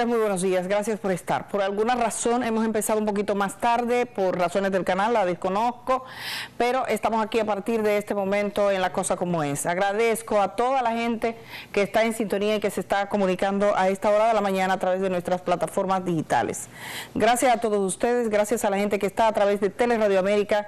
Señores, muy buenos días, gracias por estar. Por alguna razón hemos empezado un poquito más tarde, por razones del canal, la desconozco, pero estamos aquí a partir de este momento en La Cosa Como Es. Agradezco a toda la gente que está en sintonía y que se está comunicando a esta hora de la mañana a través de nuestras plataformas digitales. Gracias a todos ustedes, gracias a la gente que está a través de Teleradio América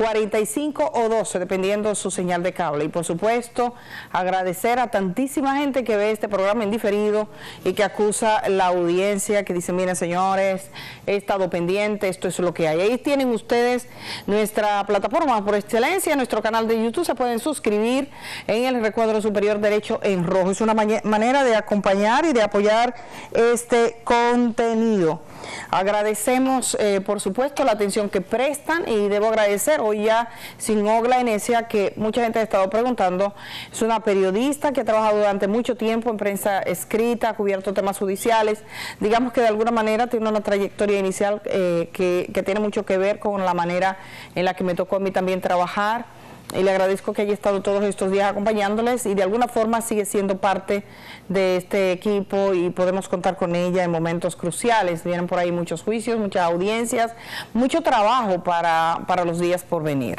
45 o 12, dependiendo su señal de cable. Y por supuesto, agradecer a tantísima gente que ve este programa en diferido y que acusa la audiencia, que dice, miren señores, he estado pendiente, esto es lo que hay. Ahí tienen ustedes nuestra plataforma por excelencia, nuestro canal de YouTube, se pueden suscribir en el recuadro superior derecho en rojo. Es una manera de acompañar y de apoyar este contenido. Agradecemos, por supuesto, la atención que prestan y debo agradecer hoy ya sin Ogla Enesia, que mucha gente ha estado preguntando. Es una periodista que ha trabajado durante mucho tiempo en prensa escrita, ha cubierto temas judiciales. Digamos que de alguna manera tiene una trayectoria inicial que tiene mucho que ver con la manera en la que me tocó a mí también trabajar. Y le agradezco que haya estado todos estos días acompañándoles y de alguna forma sigue siendo parte de este equipo y podemos contar con ella en momentos cruciales. Vienen por ahí muchos juicios, muchas audiencias, mucho trabajo para los días por venir.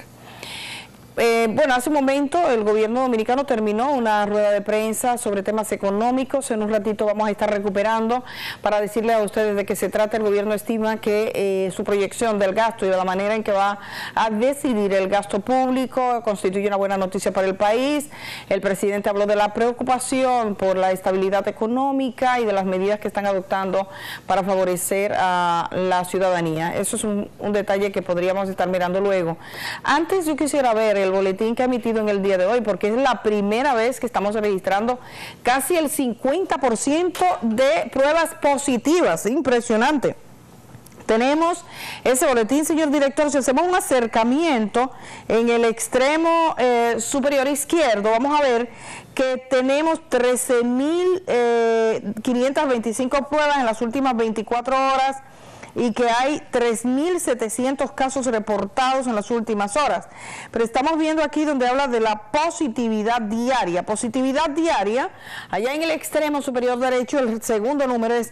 Bueno, hace un momento el gobierno dominicano terminó una rueda de prensa sobre temas económicos. En un ratito vamos a estar recuperando para decirle a ustedes de qué se trata. El gobierno estima que su proyección del gasto y de la manera en que va a decidir el gasto público constituye una buena noticia para el país. El presidente habló de la preocupación por la estabilidad económica y de las medidas que están adoptando para favorecer a la ciudadanía. Eso es un detalle que podríamos estar mirando luego. Antes yo quisiera ver el boletín que ha emitido en el día de hoy, porque es la primera vez que estamos registrando casi el 50% de pruebas positivas. Impresionante. Tenemos ese boletín, señor director. Si hacemos un acercamiento en el extremo superior izquierdo, vamos a ver que tenemos 13.525 pruebas en las últimas 24 horas y que hay 3.700 casos reportados en las últimas horas. Pero estamos viendo aquí donde habla de la positividad diaria. Positividad diaria, allá en el extremo superior derecho, el segundo número es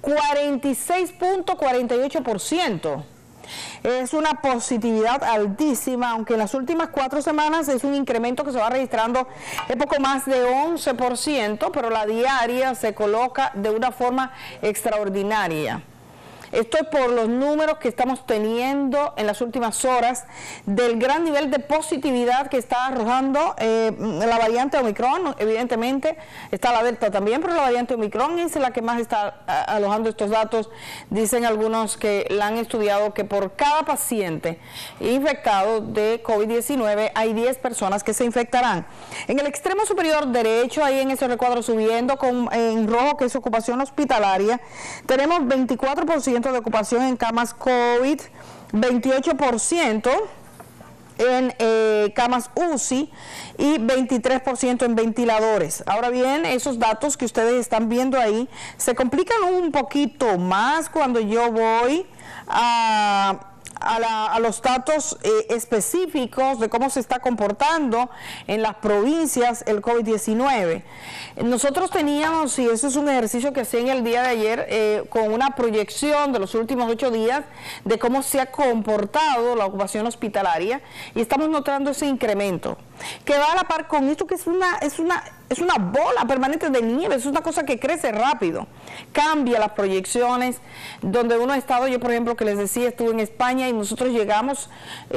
46.48%. Es una positividad altísima, aunque en las últimas 4 semanas es un incremento que se va registrando de poco más de 11%, pero la diaria se coloca de una forma extraordinaria. Esto es por los números que estamos teniendo en las últimas horas del gran nivel de positividad que está arrojando la variante Omicron. Evidentemente está la Delta también, pero la variante Omicron es la que más está alojando estos datos. Dicen algunos que la han estudiado que por cada paciente infectado de COVID-19 hay 10 personas que se infectarán. En el extremo superior derecho, ahí en ese recuadro subiendo en rojo, que es ocupación hospitalaria, tenemos 24% de ocupación en camas COVID, 28% en camas UCI y 23% en ventiladores. Ahora bien, esos datos que ustedes están viendo ahí se complican un poquito más cuando yo voy a los datos específicos de cómo se está comportando en las provincias el COVID-19. Nosotros teníamos, y eso es un ejercicio que hacía en el día de ayer, con una proyección de los últimos 8 días de cómo se ha comportado la ocupación hospitalaria, y estamos notando ese incremento, que va a la par con esto, que es una bola permanente de nieve, es una cosa que crece rápido, cambia las proyecciones, donde uno ha estado, yo por ejemplo que les decía, estuve en España y nosotros llegamos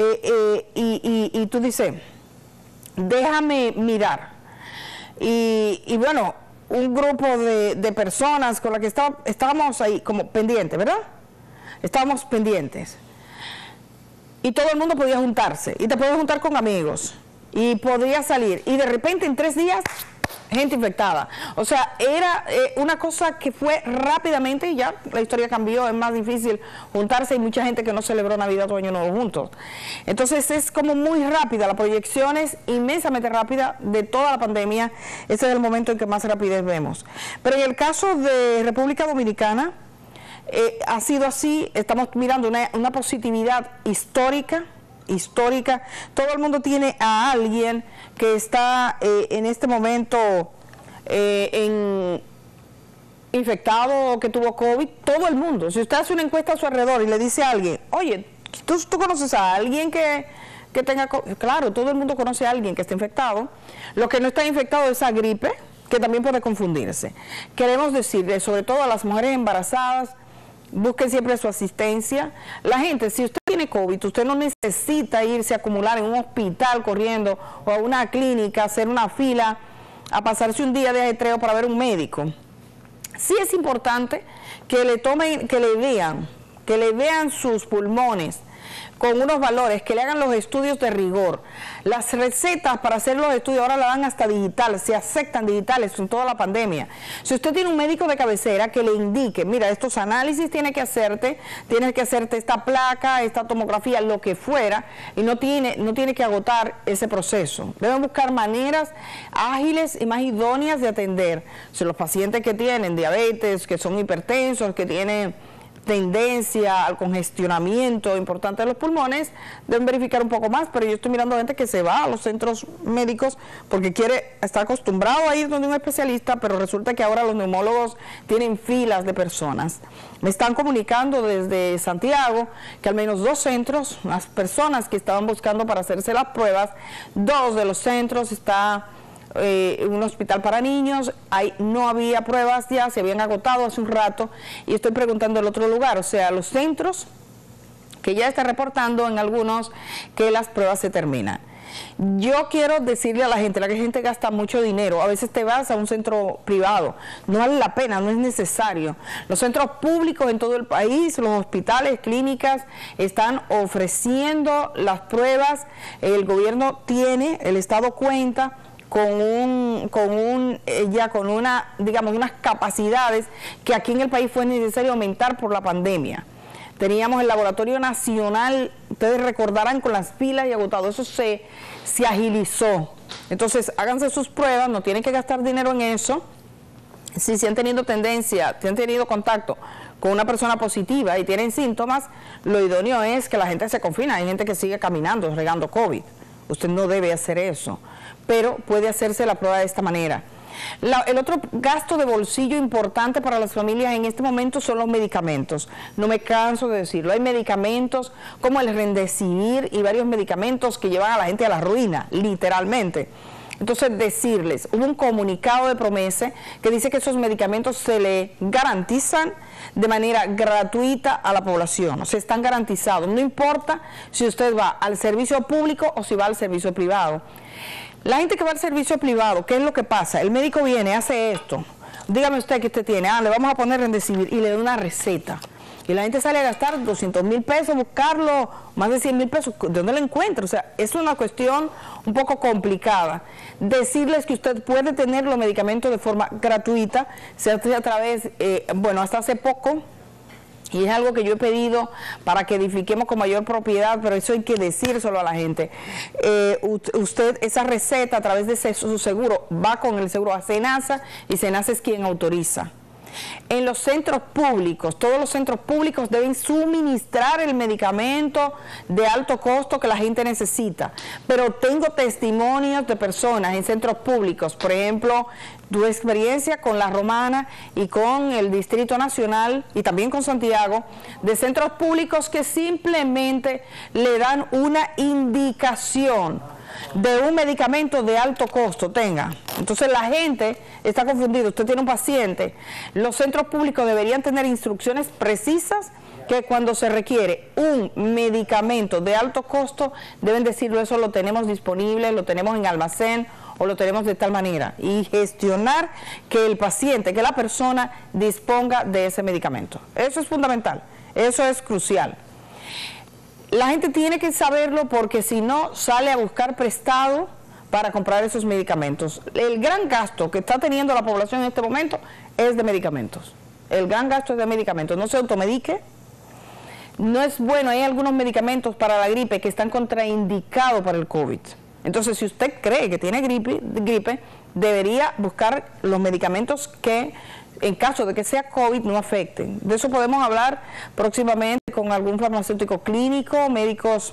y tú dices, déjame mirar, y bueno, un grupo de personas con las que estábamos ahí como pendientes, ¿verdad? Estábamos pendientes, y todo el mundo podía juntarse, y te podías juntar con amigos, y podía salir, y de repente en 3 días gente infectada. O sea, era una cosa que fue rápidamente y ya la historia cambió. Es más difícil juntarse, hay mucha gente que no celebró Navidad o Año Nuevo juntos. Entonces es como muy rápida, la proyección es inmensamente rápida de toda la pandemia. Ese es el momento en que más rapidez vemos. Pero en el caso de República Dominicana ha sido así. Estamos mirando una positividad histórica. Todo el mundo tiene a alguien que está en este momento infectado o que tuvo COVID, todo el mundo. Si usted hace una encuesta a su alrededor y le dice a alguien, oye, ¿tú conoces a alguien que tenga COVID? Claro, todo el mundo conoce a alguien que esté infectado. Lo que no está infectado es esa gripe, que también puede confundirse. Queremos decirle, sobre todo a las mujeres embarazadas, busquen siempre su asistencia. La gente, si usted tiene COVID, usted no necesita irse a acumular en un hospital corriendo o a una clínica, hacer una fila, a pasarse un día de ajetreo para ver un médico. Sí es importante que le vean sus pulmones con unos valores, que le hagan los estudios de rigor. Las recetas para hacer los estudios ahora la dan hasta digitales, se aceptan digitales en toda la pandemia. Si usted tiene un médico de cabecera que le indique, mira, estos análisis tienes que hacerte esta placa, esta tomografía, lo que fuera, y no tiene que agotar ese proceso. Deben buscar maneras ágiles y más idóneas de atender. Si los pacientes que tienen diabetes, que son hipertensos, que tienen tendencia al congestionamiento importante de los pulmones, deben verificar un poco más, pero yo estoy mirando gente que se va a los centros médicos porque está acostumbrado a ir donde un especialista, pero resulta que ahora los neumólogos tienen filas de personas. Me están comunicando desde Santiago que al menos 2 centros, las personas que estaban buscando para hacerse las pruebas, 2 de los centros está un hospital para niños, no había pruebas ya, se habían agotado hace un rato, y estoy preguntando el otro lugar, o sea, los centros que ya están reportando en algunos que las pruebas se terminan. Yo quiero decirle a la gente gasta mucho dinero, a veces te vas a un centro privado, no vale la pena, no es necesario. Los centros públicos en todo el país, los hospitales, clínicas, están ofreciendo las pruebas, el gobierno el Estado cuenta con unas capacidades que aquí en el país fue necesario aumentar por la pandemia. Teníamos el Laboratorio Nacional, ustedes recordarán, con las pilas y agotado, eso se agilizó. Entonces, háganse sus pruebas, no tienen que gastar dinero en eso. Si han tenido contacto con una persona positiva y tienen síntomas, lo idóneo es que la gente se confina. Hay gente que sigue caminando, regando COVID. Usted no debe hacer eso, pero puede hacerse la prueba de esta manera. El otro gasto de bolsillo importante para las familias en este momento son los medicamentos. No me canso de decirlo. Hay medicamentos como el Remdesivir y varios medicamentos que llevan a la gente a la ruina, literalmente. Entonces, decirles, hubo un comunicado de Promese que dice que esos medicamentos se le garantizan de manera gratuita a la población, o sea, están garantizados, no importa si usted va al servicio público o si va al servicio privado. La gente que va al servicio privado, ¿qué es lo que pasa? El médico viene, hace esto, dígame usted que usted tiene, le vamos a poner Remdesivir y le da una receta. Y la gente sale a gastar 200.000 pesos, buscarlo, más de 100.000 pesos, ¿de dónde lo encuentra? O sea, es una cuestión un poco complicada. Decirles que usted puede tener los medicamentos de forma gratuita, se hace a través, hasta hace poco, y es algo que yo he pedido para que edifiquemos con mayor propiedad, pero eso hay que decírselo a la gente. Usted, esa receta a través de su seguro, va con el seguro a SENASA, y SENASA es quien autoriza. En los centros públicos, todos los centros públicos deben suministrar el medicamento de alto costo que la gente necesita, pero tengo testimonios de personas en centros públicos, por ejemplo, tu experiencia con La Romana y con el Distrito Nacional y también con Santiago, de centros públicos que simplemente le dan una indicación de un medicamento de alto costo, Entonces la gente está confundida. Usted tiene un paciente, los centros públicos deberían tener instrucciones precisas que cuando se requiere un medicamento de alto costo, deben decirlo, eso lo tenemos disponible, lo tenemos en almacén o lo tenemos de tal manera, y gestionar que el paciente, que la persona disponga de ese medicamento. Eso es fundamental, eso es crucial. La gente tiene que saberlo porque si no, sale a buscar prestado para comprar esos medicamentos. El gran gasto que está teniendo la población en este momento es de medicamentos. El gran gasto es de medicamentos. No se automedique. No es bueno, hay algunos medicamentos para la gripe que están contraindicados para el COVID. Entonces, si usted cree que tiene gripe, debería buscar los medicamentos que, en caso de que sea COVID, no afecten. De eso podemos hablar próximamente con algún farmacéutico clínico, médicos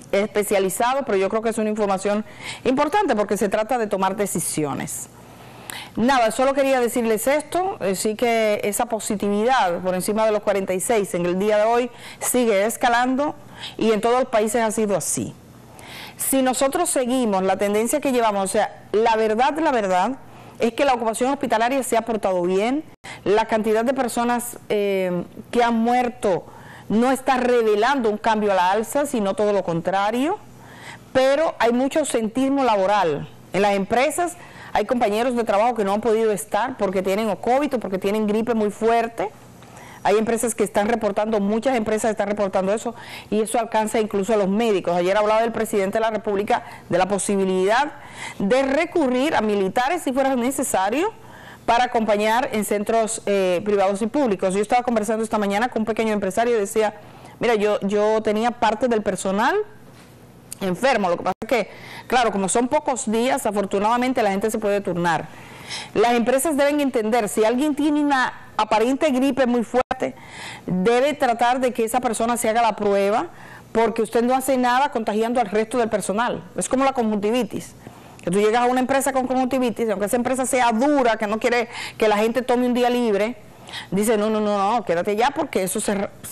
especializados, pero yo creo que es una información importante porque se trata de tomar decisiones. Nada, solo quería decirles esto, sí que esa positividad por encima de los 46 en el día de hoy sigue escalando y en todos los países ha sido así. Si nosotros seguimos la tendencia que llevamos, o sea, la verdad es que la ocupación hospitalaria se ha portado bien, la cantidad de personas que han muerto no está revelando un cambio a la alza, sino todo lo contrario, pero hay mucho ausentismo laboral en las empresas. Hay compañeros de trabajo que no han podido estar porque tienen o COVID o porque tienen gripe muy fuerte. Hay empresas que están reportando, muchas empresas están reportando eso, y eso alcanza incluso a los médicos. Ayer hablaba el presidente de la República de la posibilidad de recurrir a militares si fuera necesario para acompañar en centros privados y públicos. Yo estaba conversando esta mañana con un pequeño empresario y decía, mira, yo tenía parte del personal enfermo, lo que pasa es que, claro, como son pocos días, afortunadamente la gente se puede turnar. Las empresas deben entender, si alguien tiene una aparente gripe muy fuerte, debe tratar de que esa persona se haga la prueba, porque usted no hace nada contagiando al resto del personal. Es como la conjuntivitis, que tú llegas a una empresa con conjuntivitis, aunque esa empresa sea dura, que no quiere que la gente tome un día libre, dice, no, quédate ya porque eso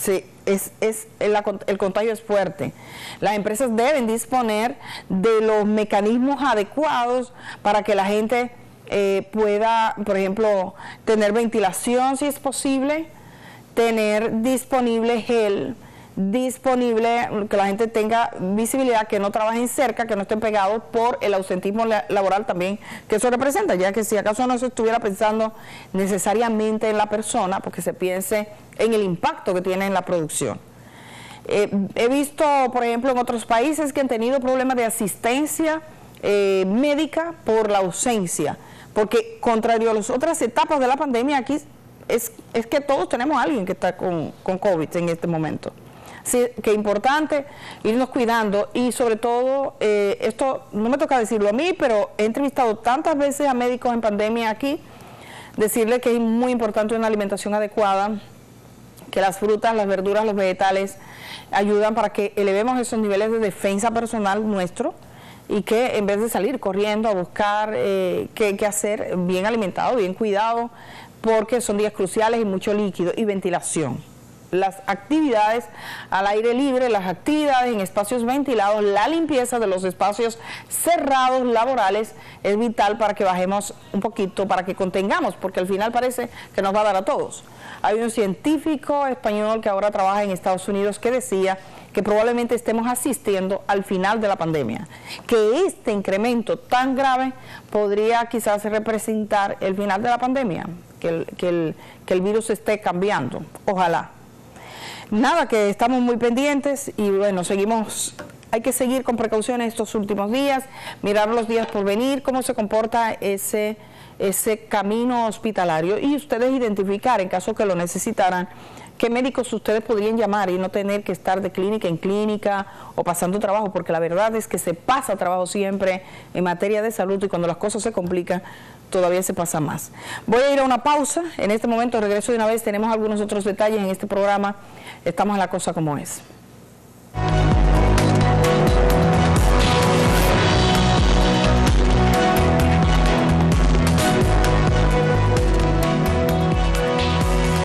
el contagio es fuerte. Las empresas deben disponer de los mecanismos adecuados para que la gente pueda, por ejemplo, tener ventilación si es posible, tener disponible gel, que la gente tenga visibilidad, que no trabajen cerca, que no estén pegados por el ausentismo laboral también que eso representa, ya que si acaso no se estuviera pensando necesariamente en la persona, porque se piense en el impacto que tiene en la producción. He visto, por ejemplo, en otros países que han tenido problemas de asistencia médica por la ausencia, porque contrario a las otras etapas de la pandemia, aquí es que todos tenemos a alguien que está con COVID en este momento. Sí, que es importante irnos cuidando y sobre todo, esto no me toca decirlo a mí, pero he entrevistado tantas veces a médicos en pandemia aquí, decirles que es muy importante una alimentación adecuada, que las frutas, las verduras, los vegetales ayudan para que elevemos esos niveles de defensa personal nuestro y que en vez de salir corriendo a buscar qué hacer, bien alimentado, bien cuidado, porque son días cruciales y mucho líquido y ventilación. Las actividades al aire libre, las actividades en espacios ventilados, la limpieza de los espacios cerrados laborales es vital para que bajemos un poquito, para que contengamos, porque al final parece que nos va a dar a todos. Hay un científico español que ahora trabaja en Estados Unidos que decía que probablemente estemos asistiendo al final de la pandemia, que este incremento tan grave podría quizás representar el final de la pandemia, que el virus esté cambiando, ojalá. Nada, que estamos muy pendientes y bueno, hay que seguir con precauciones estos últimos días, mirar los días por venir, cómo se comporta ese camino hospitalario y ustedes identificar, en caso que lo necesitaran, qué médicos ustedes podrían llamar y no tener que estar de clínica en clínica o pasando trabajo, porque la verdad es que se pasa trabajo siempre en materia de salud y cuando las cosas se complican todavía se pasa más. Voy a ir a una pausa, en este momento regreso de una vez, tenemos algunos otros detalles en este programa, estamos en La Cosa Como Es.